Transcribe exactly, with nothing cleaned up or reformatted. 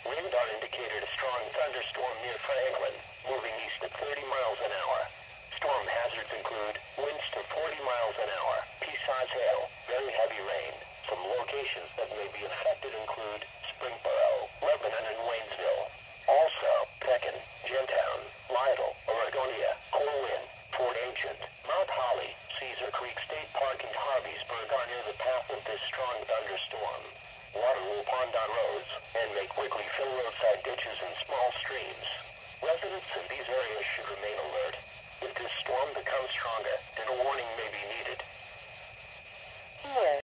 Radar indicated a strong thunderstorm near Franklin, moving east at thirty miles an hour. Storm hazards include winds to forty miles an hour, pea-size hail, very heavy rain. Some locations that may be affected include Springboro, Lebanon, and Waynesville. Also, Pekin, Gentown, Lytle, Oregonia, Corwin, Fort Ancient, Mount Holly, Cedar Creek State Park, and Harveysburg are near the path of this strong thunderstorm. Water will pond on roads and may quickly fill roadside ditches and small streams. Residents in these areas should remain alert. If this storm becomes stronger, then a warning may be needed. Here.